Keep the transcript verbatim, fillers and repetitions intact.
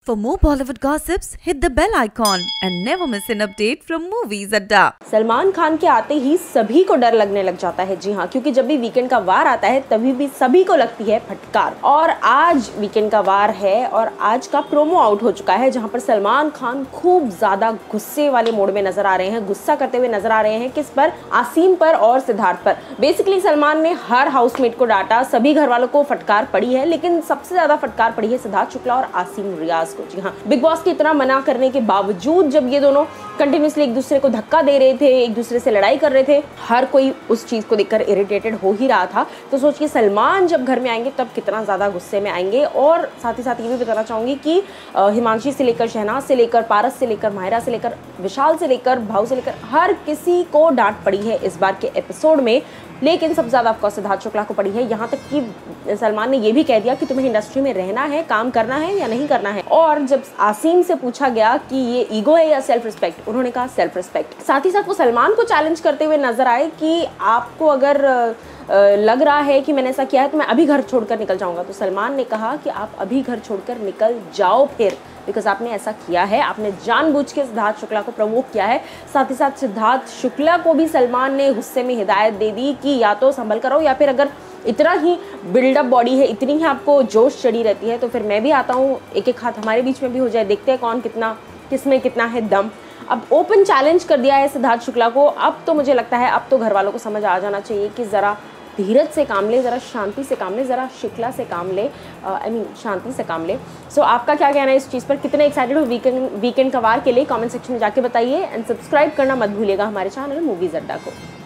For more Bollywood gossips, hit the bell icon and never miss an update from Movies Adda। Salman Khan के आते ही सभी को डर लगने लग जाता है। जी हाँ, क्योंकि जब भी वीकेंड का वार आता है तभी भी सभी को लगती है फटकार। और आज वीकेंड का वार है और आज का प्रोमो आउट हो चुका है, जहां पर सलमान खान खूब ज्यादा गुस्से वाले मोड में नजर आ रहे हैं, गुस्सा करते हुए नजर आ रहे हैं। किस पर? आसिम पर और सिद्धार्थ पर। बेसिकली सलमान ने हर हाउसमेट को डांटा, सभी घर वालों को फटकार पड़ी है, लेकिन सबसे ज्यादा फटकार पड़ी है सिद्धार्थ शुक्ला और आसिम रियाज को। जी हाँ, बिग बॉस की इतना मना करने के बावजूद जब ये दोनों कंटिन्यूसली एक दूसरे को धक्का दे रहे थे, एक दूसरे से लड़ाई कर रहे थे, हर कोई उस चीज को देखकर इरिटेटेड हो ही रहा था। तो सोचिए सलमान जब घर में आएंगे तब कितना ज्यादा गुस्से में आएंगे। और साथ ही साथ ये भी बताना चाहूंगी कि हिमांशी से लेकर शहनाज से लेकर पारस से लेकर माहिरा से लेकर विशाल से लेकर भाव से लेकर हर किसी को डांट पड़ी है इस बार के एपिसोड में। लेकिन सबसे ज्यादा ऑफकोर्स सिद्धार्थ शुक्ला को पड़ी है। यहाँ तक कि सलमान ने यह भी कह दिया कि तुम्हें इंडस्ट्री में रहना है, काम करना है या नहीं करना है। और जब आसिम से पूछा गया कि ये ईगो है या सेल्फ रिस्पेक्ट, उन्होंने कहा सेल्फ रिस्पेक्ट। साथ ही साथ वो सलमान को चैलेंज करते हुए नजर आए कि आपको अगर लग रहा है कि मैंने ऐसा किया है तो मैं अभी घर छोड़कर निकल जाऊंगा। तो सलमान ने कहा कि आप अभी घर छोड़कर निकल जाओ फिर, बिकॉज आपने ऐसा किया है, आपने जानबूझ के सिद्धार्थ शुक्ला को प्रवोक किया है। साथ ही साथ सिद्धार्थ शुक्ला को भी सलमान ने गुस्से में हिदायत दे दी कि या तो संभल कर रहो, या फिर अगर इतना ही बिल्डअप बॉडी है, इतनी ही आपको जोश चढ़ी रहती है तो फिर मैं भी आता हूँ, एक एक हाथ हमारे बीच में भी हो जाए, देखते हैं कौन कितना किसमें कितना है दम। अब ओपन चैलेंज कर दिया है सिद्धार्थ शुक्ला को। अब तो मुझे लगता है अब तो घर वालों को समझ आ जाना चाहिए कि ज़रा धीरज से काम ले, ज़रा शांति से काम ले, ज़रा शुक्ला से काम ले, आई मीन शांति से काम ले। सो so, आपका क्या कहना है इस चीज़ पर? कितने एक्साइटेड हो वीकेंड वीकेंड का वार के लिए? कमेंट सेक्शन में जाके बताइए एंड सब्सक्राइब करना मत भूलिएगा हमारे चैनल मूवीज़ अड्डा को।